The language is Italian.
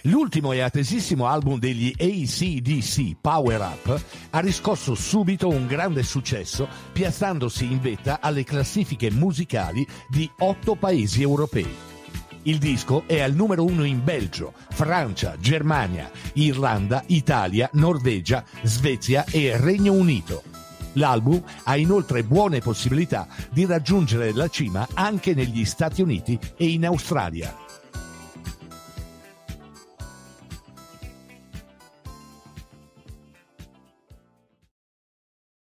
L'ultimo e attesissimo album degli AC/DC, Power Up, ha riscosso subito un grande successo, piazzandosi in vetta alle classifiche musicali di 8 paesi europei. Il disco è al numero 1 in Belgio, Francia, Germania, Irlanda, Italia, Norvegia, Svezia e Regno Unito. L'album ha inoltre buone possibilità di raggiungere la cima anche negli Stati Uniti e in Australia.